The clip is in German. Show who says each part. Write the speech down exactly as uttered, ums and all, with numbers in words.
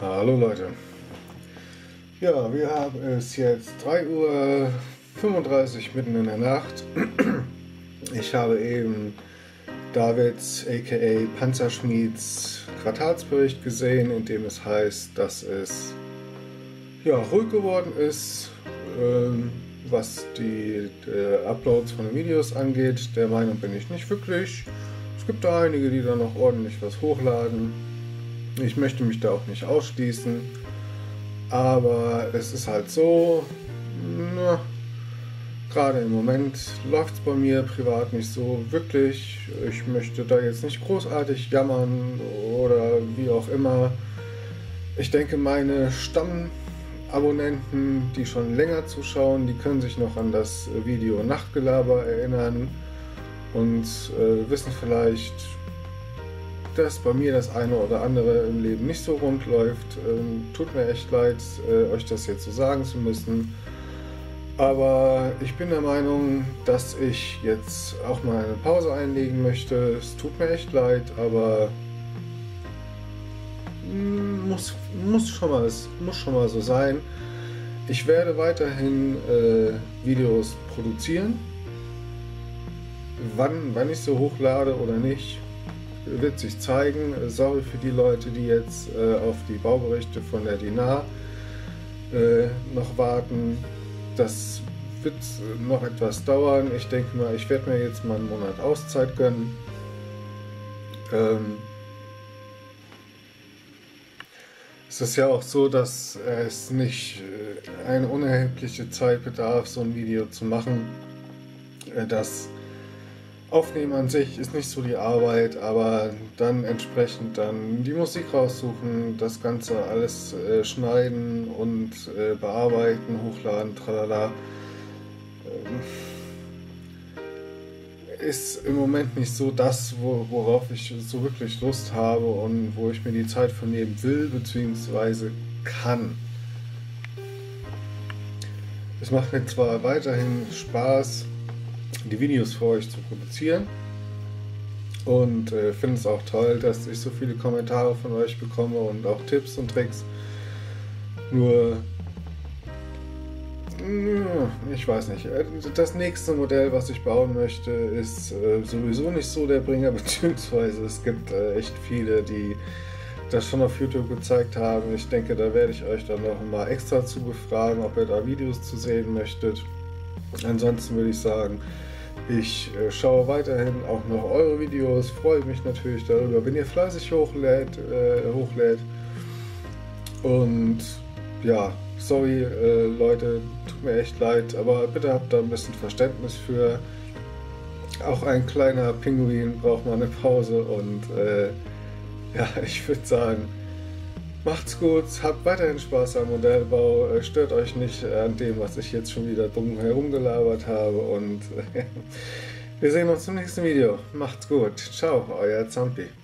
Speaker 1: Hallo Leute. Ja, wir haben es jetzt drei Uhr fünfunddreißig mitten in der Nacht. Ich habe eben Davids aka Panzerschmieds Quartalsbericht gesehen, in dem es heißt, dass es ja, ruhig geworden ist, ähm, was die äh, Uploads von den Videos angeht. Der Meinung bin ich nicht wirklich. Es gibt da einige, die da noch ordentlich was hochladen. Ich möchte mich da auch nicht ausschließen, aber es ist halt so, na, gerade im Moment läuft es bei mir privat nicht so wirklich. Ich möchte da jetzt nicht großartig jammern oder wie auch immer. Ich denke, meine Stammabonnenten, die schon länger zuschauen, die können sich noch an das Video Nachtgelaber erinnern und äh, wissen vielleicht, dass bei mir das eine oder andere im Leben nicht so rund läuft. Ähm, tut mir echt leid, äh, euch das jetzt so sagen zu müssen. Aber ich bin der Meinung, dass ich jetzt auch mal eine Pause einlegen möchte. Es tut mir echt leid, aber muss, muss, schon, mal, muss schon mal so sein. Ich werde weiterhin äh, Videos produzieren. Wann, wann ich so hochlade oder nicht, wird sich zeigen. Sorry für die Leute, die jetzt äh, auf die Bauberichte von der D I N A äh, noch warten. Das wird noch etwas dauern. Ich denke mal, ich werde mir jetzt mal einen Monat Auszeit gönnen. Ähm, es ist ja auch so, dass es nicht äh, eine unerhebliche Zeit bedarf, so ein Video zu machen. Äh, das Aufnehmen an sich ist nicht so die Arbeit, aber dann entsprechend dann die Musik raussuchen, das Ganze alles äh, schneiden und äh, bearbeiten, hochladen, tralala, ähm, ist im Moment nicht so das, wo, worauf ich so wirklich Lust habe und wo ich mir die Zeit von nehmen will bzw. kann. Es macht mir zwar weiterhin Spaß, die Videos für euch zu produzieren und äh, finde es auch toll, dass ich so viele Kommentare von euch bekomme und auch Tipps und Tricks. Nur, ich weiß nicht, das nächste Modell, was ich bauen möchte, ist äh, sowieso nicht so der Bringer, beziehungsweise es gibt äh, echt viele, die das schon auf YouTube gezeigt haben. Ich denke, da werde ich euch dann noch mal extra zu befragen, ob ihr da Videos zu sehen möchtet. Ansonsten würde ich sagen, ich äh, schaue weiterhin auch noch eure Videos, freue mich natürlich darüber, wenn ihr fleißig hochlädt, äh, hochlädt. Und ja, sorry äh, Leute, tut mir echt leid, aber bitte habt da ein bisschen Verständnis für. Auch ein kleiner Pinguin braucht mal eine Pause und äh, ja, ich würde sagen, macht's gut, habt weiterhin Spaß am Modellbau, stört euch nicht an dem, was ich jetzt schon wieder dumm herumgelabert habe und wir sehen uns im nächsten Video. Macht's gut, ciao, euer Zampi.